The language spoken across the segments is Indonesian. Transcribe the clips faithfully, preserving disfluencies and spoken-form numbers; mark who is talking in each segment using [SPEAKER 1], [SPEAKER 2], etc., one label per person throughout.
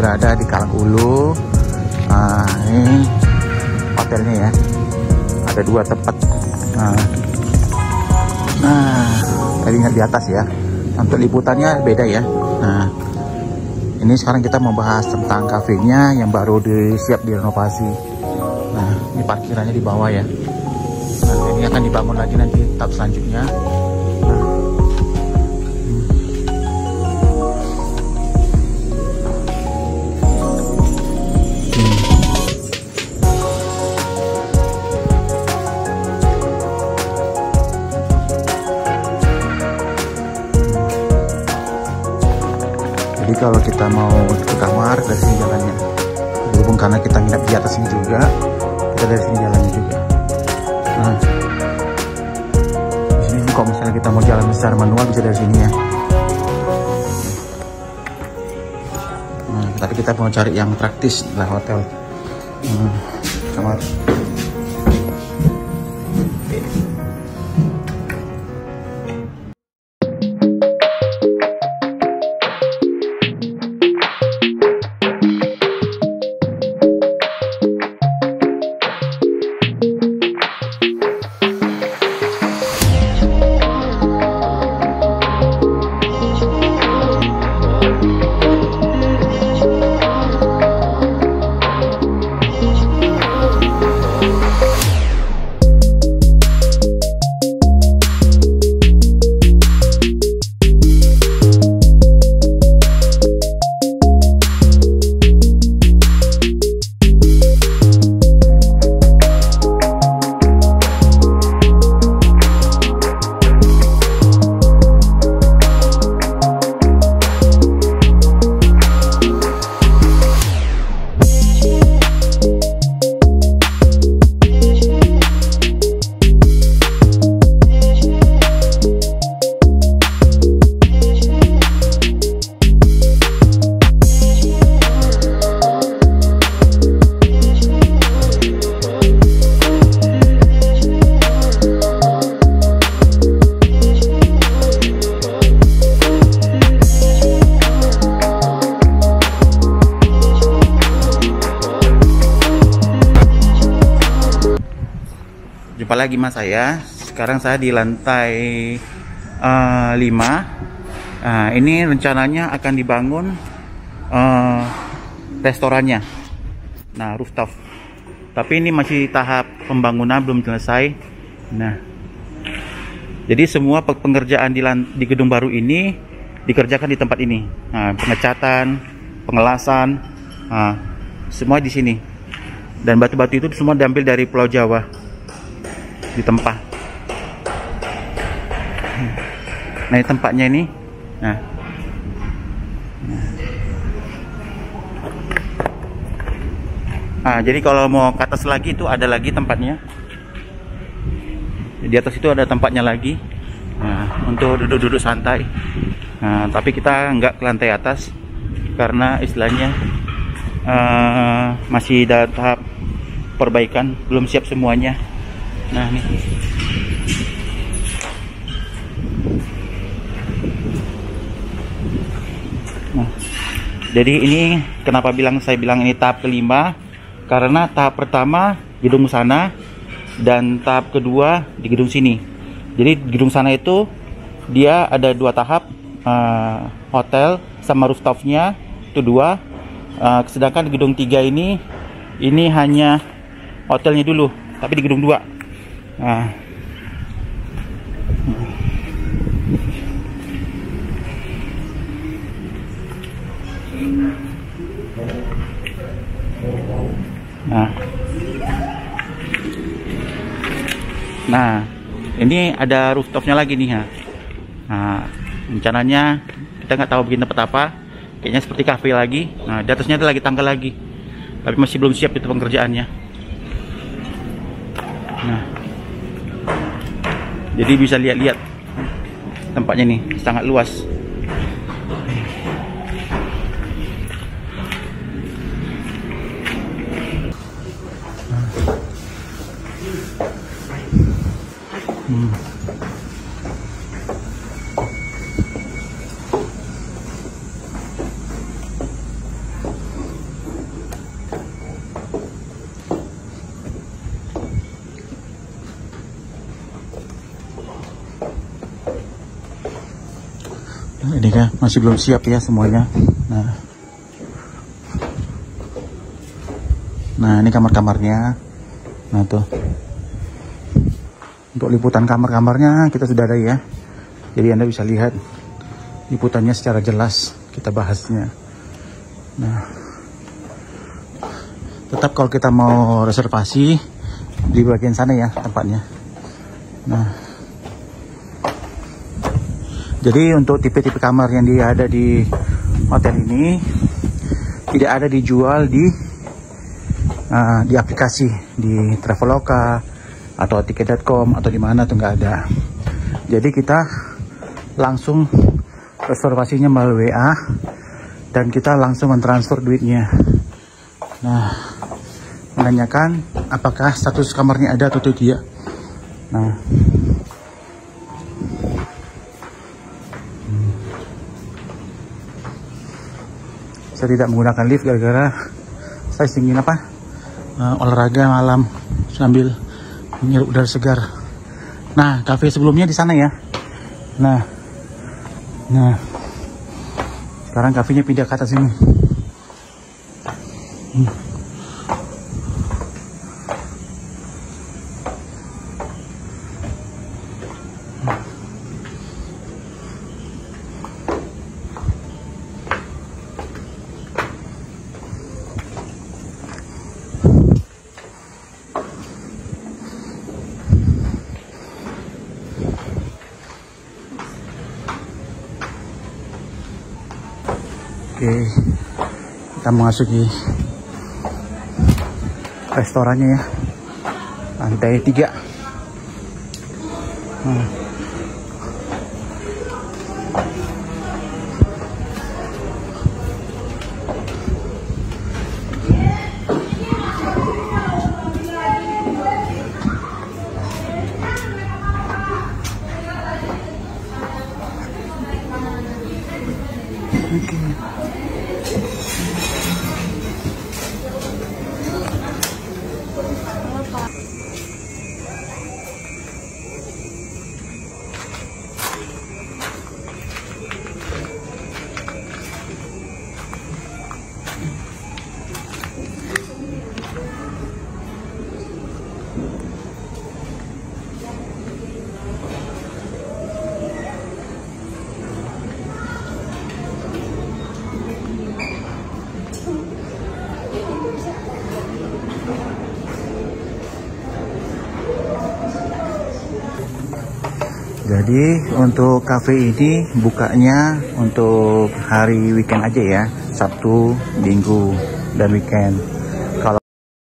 [SPEAKER 1] berada di Kalang Ulu. Nah, ini hotelnya ya. Ada dua tempat. Nah, nah tadi ingat di atas ya. Untuk liputannya beda ya. Nah, ini sekarang kita mau bahas tentang kafenya yang baru disiap direnovasi. Nah, ini parkirannya di bawah ya. Nah, ini akan dibangun lagi nanti tahap selanjutnya. Nah, jadi kalau kita mau ke kamar dari sini jalannya, berhubung karena kita nginap di atas ini juga, kita dari sini jalannya juga. Nah, di sini kalau misalnya kita mau jalan secara manual bisa dari sini ya. Nah, tapi kita mau cari yang praktis lah hotel. Hmm, kamar. Jumpa lagi mas saya. Sekarang saya di lantai uh, lima. Nah, ini rencananya akan dibangun uh, restorannya. Nah, rooftop. Tapi ini masih tahap pembangunan, belum selesai. Nah, jadi semua pengerjaan di, di gedung baru ini dikerjakan di tempat ini. Nah, pengecatan, pengelasan, nah, semua di sini. Dan batu-batu itu semua diambil dari Pulau Jawa. Ditempah. Nah, ini tempatnya ini. Nah. Nah, jadi kalau mau ke atas lagi itu ada lagi tempatnya. Di atas itu ada tempatnya lagi. Nah, untuk duduk-duduk santai. Nah, tapi kita nggak ke lantai atas karena istilahnya uh, masih dalam tahap perbaikan, belum siap semuanya. Nah, nih. Nah, jadi ini kenapa bilang saya bilang ini tahap kelima, karena tahap pertama gedung sana dan tahap kedua di gedung sini. Jadi gedung sana itu dia ada dua tahap, uh, hotel sama rooftopnya itu dua. Uh, sedangkan di gedung tiga ini ini hanya hotelnya dulu, tapi di gedung dua. Nah, nah, nah, ini ada rooftopnya lagi nih ya. Nah, rencananya kita nggak tahu bikin tempat apa, kayaknya seperti cafe lagi. Nah, di atasnya ada lagi tangga lagi, tapi masih belum siap itu pengerjaannya. Nah, jadi bisa lihat-lihat tempatnya nih, sangat luas. Hmm. Ini kan masih belum siap ya semuanya. Nah, nah ini kamar-kamarnya. Nah tuh, untuk liputan kamar-kamarnya kita sudah ada ya. Jadi Anda bisa lihat liputannya secara jelas. Kita bahasnya. Nah, tetap kalau kita mau reservasi di bagian sana ya tempatnya. Nah, jadi untuk tipe-tipe kamar yang dia ada di hotel ini tidak ada dijual di uh, di aplikasi di Traveloka atau tiket dot com atau di mana tuh nggak ada. Jadi kita langsung reservasinya melalui W A dan kita langsung mentransfer duitnya. Nah, menanyakan apakah status kamarnya ada atau tidak. Nah, hmm. saya tidak menggunakan lift gara-gara saya ingin apa uh, olahraga malam sambil menghirup udara segar. Nah, kafe sebelumnya di sana ya. Nah, nah, sekarang kafenya pindah ke atas ini. Hmm. Oke, kita memasuki restorannya ya, lantai tiga. Hmm. Oke. Jadi untuk cafe ini bukanya untuk hari weekend aja ya, Sabtu, Minggu, dan weekend. Kalau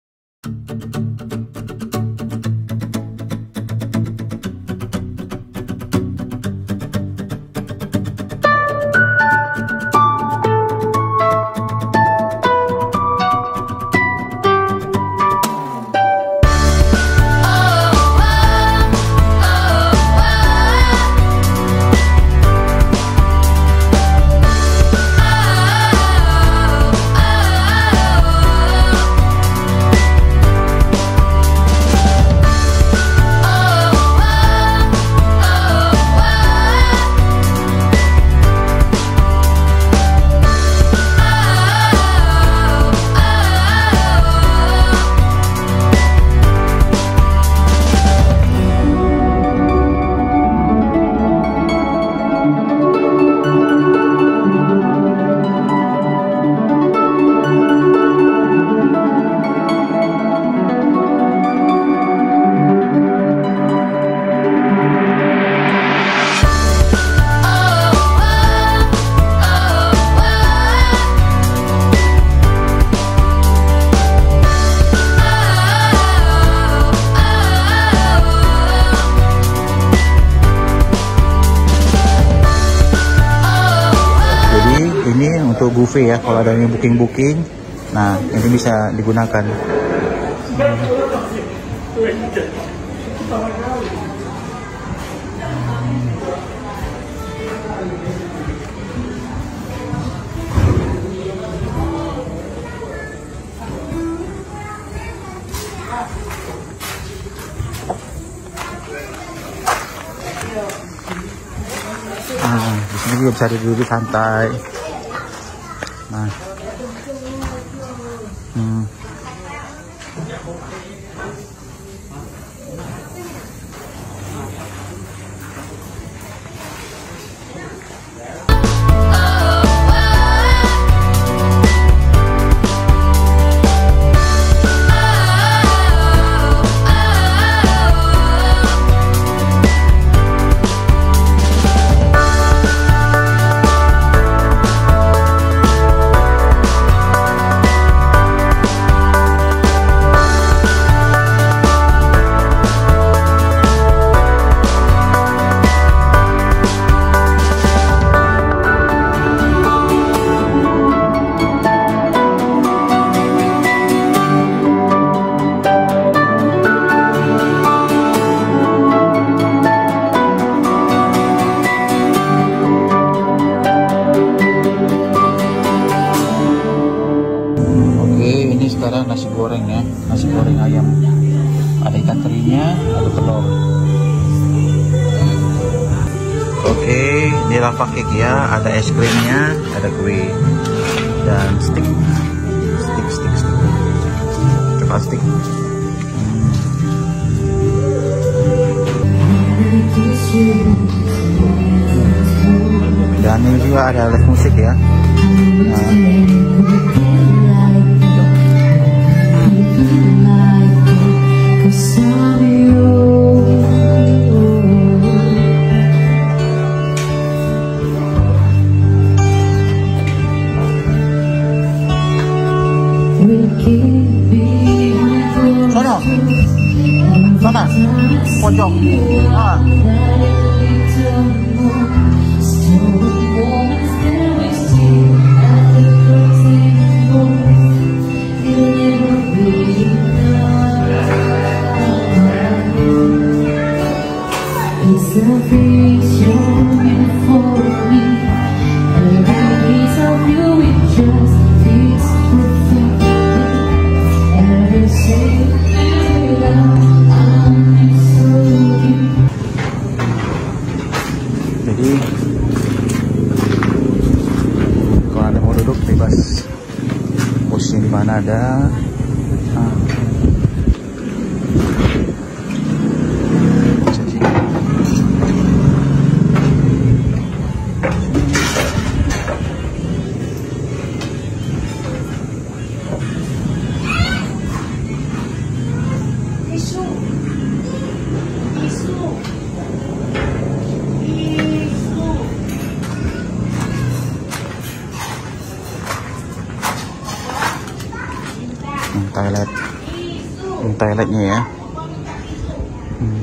[SPEAKER 1] untuk buffet ya, kalau ada yang booking-booking, nah ini bisa digunakan. Nah, di sini juga bisa duduk santai. Nah, hmm. Sekarang nasi goreng ya, nasi goreng ayam, ada ikan terinya, ada telur. Oke, ini lava cake ya, ada es krimnya, ada kue dan stick, stick, stick, stick, coklat stick. Hmm. Dan ini juga ada live musik ya. Nah, Sono, sana, pojok. Ah. Jadi kalau Anda mau duduk bebas, posisi di mana ada. Nah. Toilet, ini toiletnya ya. Hmm.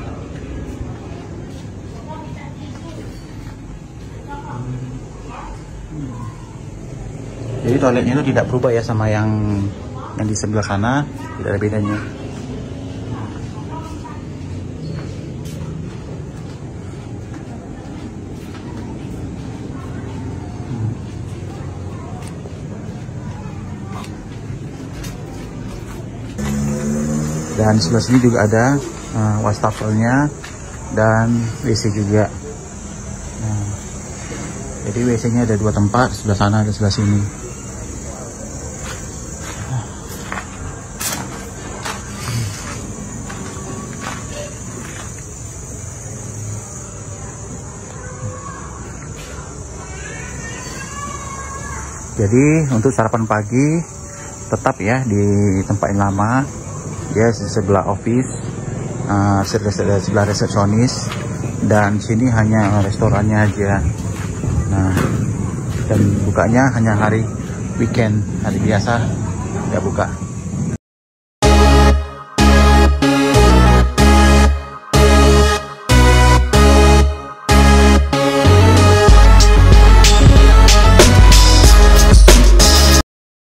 [SPEAKER 1] Jadi toiletnya itu tidak berubah ya sama yang yang di sebelah sana, tidak ada bedanya. Dan sebelah sini juga ada uh, wastafelnya dan W C juga. Nah, jadi W C-nya ada dua tempat, sebelah sana dan sebelah sini. Jadi untuk sarapan pagi tetap ya di tempat yang lama. Ya, yes, sebelah office, uh, sebelah, sebelah resepsionis, dan sini hanya restorannya aja. Nah, dan bukanya hanya hari weekend, hari biasa nggak buka.